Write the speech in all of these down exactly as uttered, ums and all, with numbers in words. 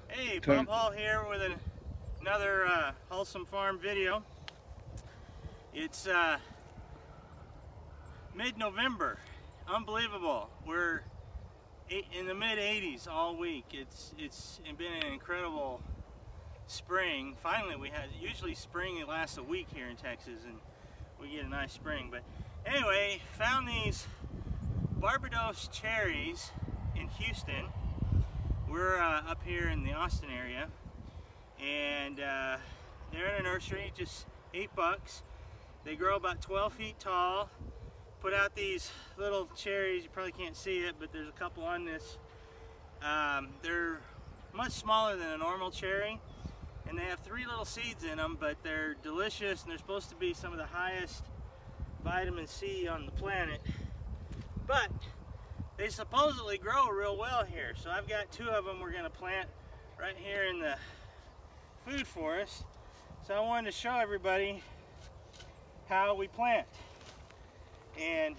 Hey, Bob Hall here with an, another uh, Hallsome Farm video. It's uh, mid-November. Unbelievable. We're eight, in the mid eighties all week. It's it's been an incredible spring. Finally, we had usually spring it lasts a week here in Texas, and we get a nice spring. But anyway, found these Barbados cherries in Houston. We're uh, up here in the Austin area, and uh, they're in a nursery, just eight bucks. They grow about twelve feet tall. Put out these little cherries. You probably can't see it, but there's a couple on this. Um, they're much smaller than a normal cherry, and they have three little seeds in them, but they're delicious, and they're supposed to be some of the highest vitamin C on the planet. But they supposedly grow real well here, so I've got two of them we're going to plant right here in the food forest. So I wanted to show everybody how we plant. And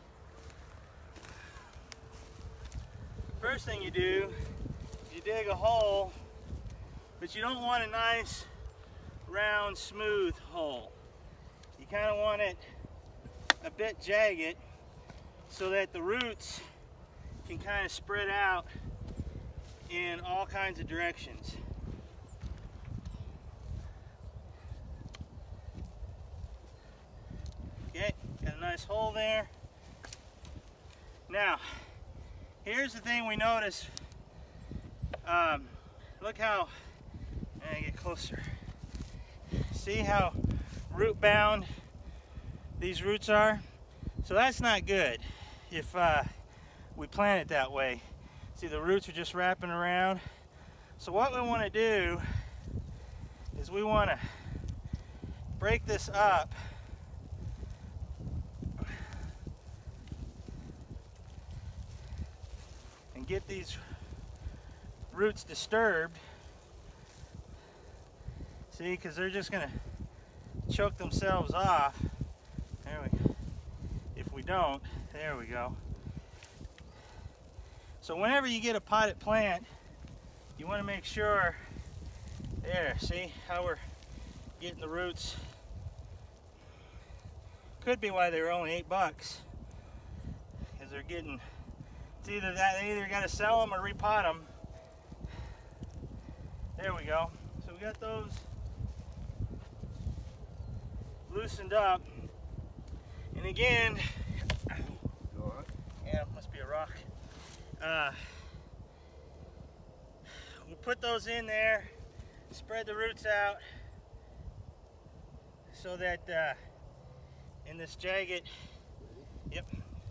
first thing you do is you dig a hole, but you don't want a nice round smooth hole. You kind of want it a bit jagged so that the roots can kind of spread out in all kinds of directions. Okay, got a nice hole there. Now, here's the thing we notice. Um, look how, I get closer. See how root bound these roots are? So that's not good if uh, we plant it that way. See, the roots are just wrapping around. So what we want to do is we want to break this up and get these roots disturbed. See, because they're just going to choke themselves off. There we go. If we don't, there we go. So whenever you get a potted plant, you want to make sure, there, see how we're getting the roots. Could be why they were only eight bucks, because they're getting, it's either that, they either got to sell them or repot them. There we go. So we got those loosened up. And again, yeah, must be a rock. Uh, we'll put those in there, spread the roots out so that uh, in this jagged, yep.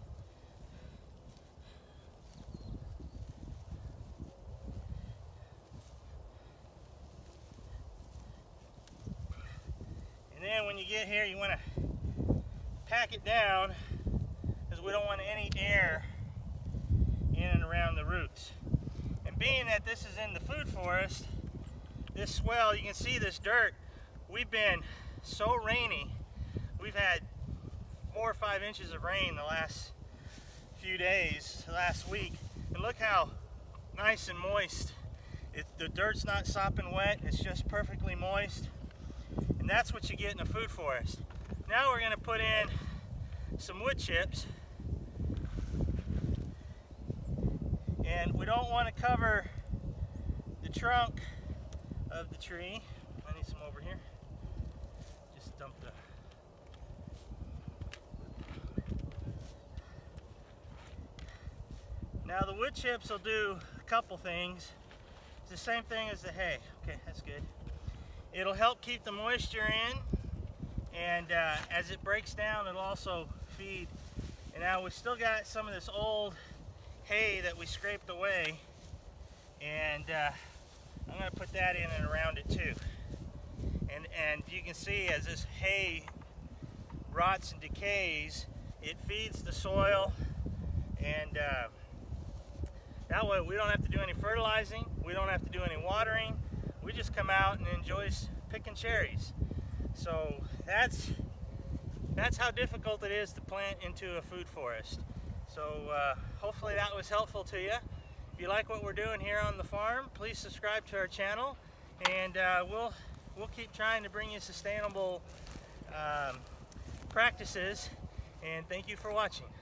And then when you get here, you want to pack it down, because we don't want any air in and around the roots. And being that this is in the food forest, this swell, you can see this dirt. We've been so rainy. We've had four or five inches of rain the last few days, last week. And look how nice and moist. It, the dirt's not sopping wet, it's just perfectly moist. And that's what you get in a food forest. Now we're going to put in some wood chips. And we don't want to cover the trunk of the tree. I need some over here. Just dump the... Now the wood chips will do a couple things. It's the same thing as the hay. Okay, that's good. It'll help keep the moisture in, and uh, as it breaks down, it'll also feed. And now we've still got some of this old hay that we scraped away, and uh, I'm going to put that in and around it too. And and you can see as this hay rots and decays, it feeds the soil, and uh, that way we don't have to do any fertilizing, we don't have to do any watering, we just come out and enjoy picking cherries. So that's that's how difficult it is to plant into a food forest. So uh, hopefully that was helpful to you. you like what we're doing here on the farm, please subscribe to our channel, and uh, we'll we'll keep trying to bring you sustainable um, practices. And thank you for watching.